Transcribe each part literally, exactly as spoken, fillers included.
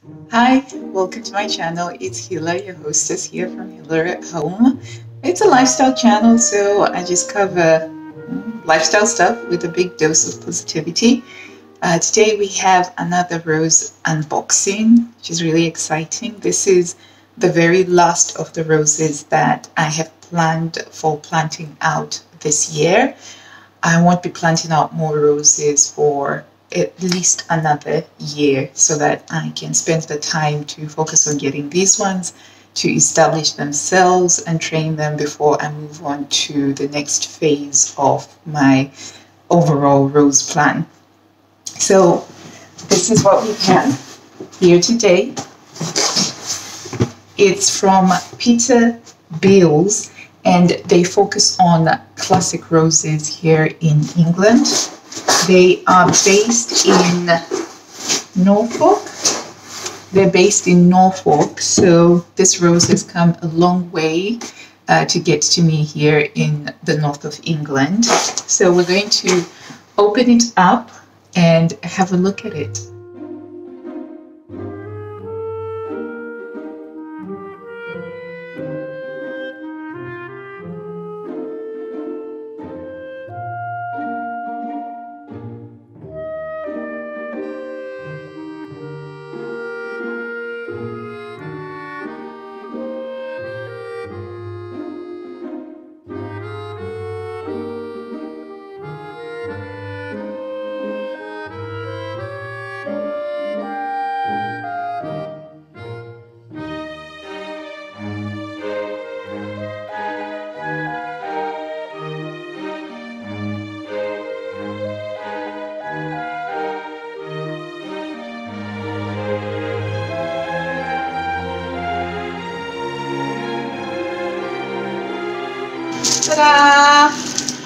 Hi, welcome to my channel. It's Hila, your hostess here from Hila at Home. It's a lifestyle channel, so I just cover mm, lifestyle stuff with a big dose of positivity. Uh, today we have another rose unboxing, which is really exciting. This is the very last of the roses that I have planned for planting out this year. I won't be planting out more roses for at least another year so that I can spend the time to focus on getting these ones to establish themselves and train them before I move on to the next phase of my overall rose plan. So this is what we have here today. It's from Peter Beales, and they focus on classic roses here in England. They are based in Norfolk. They're based in Norfolk, so this rose has come a long way uh, to get to me here in the north of England. So we're going to open it up and have a look at it. Ta-da!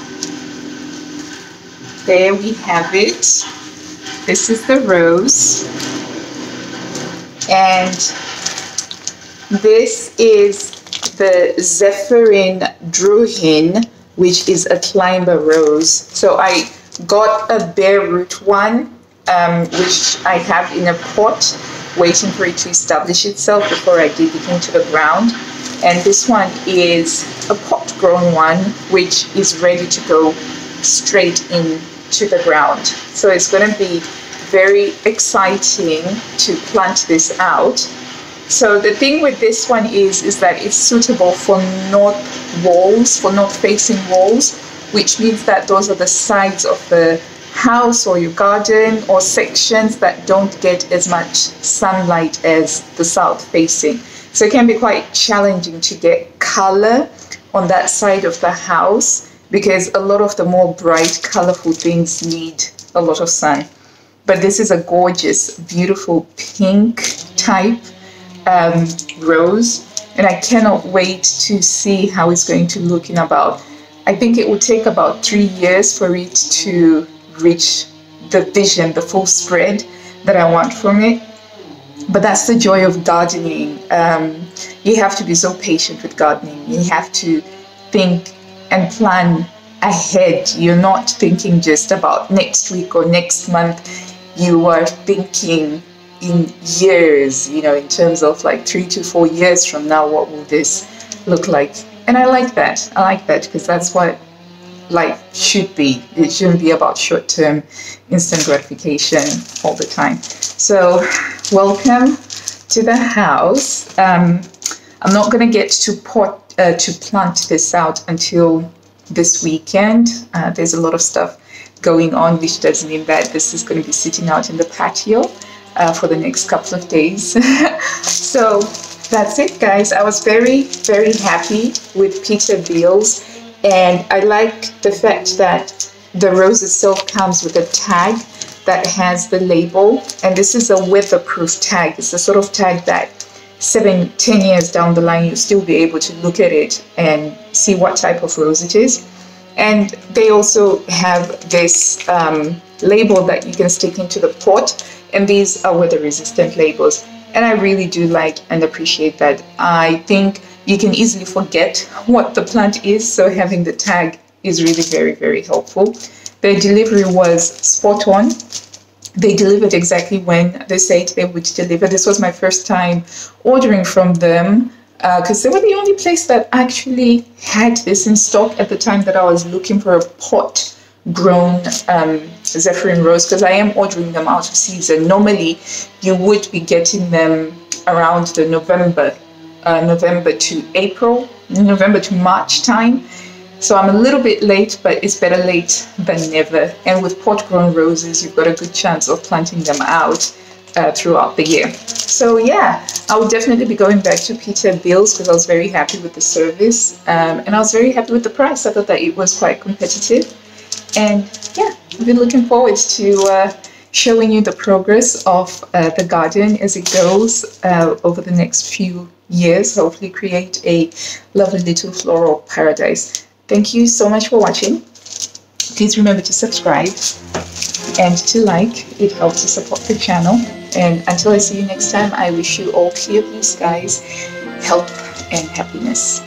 There we have it. This is the rose. And this is the Zepherine Drouhin, which is a climber rose. So I got a bare root one, um, which I have in a pot, waiting for it to establish itself before I dig it into the ground. And this one is a pot grown one, which is ready to go straight into the ground. So it's going to be very exciting to plant this out. So the thing with this one is, is that it's suitable for north walls, for north facing walls, which means that those are the sides of the house or your garden or sections that don't get as much sunlight as the south facing. So it can be quite challenging to get color on that side of the house because a lot of the more bright, colorful things need a lot of sun. But this is a gorgeous, beautiful pink type um, rose, and I cannot wait to see how it's going to look in about, I think it will take about three years for it to reach the vision, the full spread that I want from it. But that's the joy of gardening. Um, you have to be so patient with gardening. You have to think and plan ahead. You're not thinking just about next week or next month. You are thinking in years, you know, in terms of like three to four years from now, what will this look like? And I like that. I like that because that's what life should be. It shouldn't be about short-term instant gratification all the time. So welcome to the house. um, I'm not going to get to pot uh, to plant this out until this weekend. Uh, there's a lot of stuff going on, which does mean that this is going to be sitting out in the patio uh, for the next couple of days. So that's it, guys. I was very very happy with Peter Beales. And I like the fact that the rose itself comes with a tag that has the label. And this is a weatherproof tag. It's the sort of tag that seven, ten years down the line, you'll still be able to look at it and see what type of rose it is. And they also have this um, label that you can stick into the pot. And these are weather resistant labels. And I really do like and appreciate that. I think you can easily forget what the plant is, so having the tag is really very, very helpful. The delivery was spot on. they delivered exactly when they said they would deliver. This was my first time ordering from them because uh, they were the only place that actually had this in stock at the time that I was looking for a pot grown um, Zephyrin rose, because I am ordering them out of season. Normally you would be getting them around the November uh, November to April, November to March time. So I'm a little bit late, but it's better late than never. And with pot-grown roses, you've got a good chance of planting them out uh, throughout the year. So yeah, I will definitely be going back to Peter Beales because I was very happy with the service. Um, and I was very happy with the price. I thought that it was quite competitive. And yeah, I've been looking forward to uh, showing you the progress of uh, the garden as it goes uh, over the next few years. Hopefully create a lovely little floral paradise. Thank you so much for watching. Please remember to subscribe and to like. It helps to support the channel. And until I see you next time, I wish you all clear blue skies, health and happiness.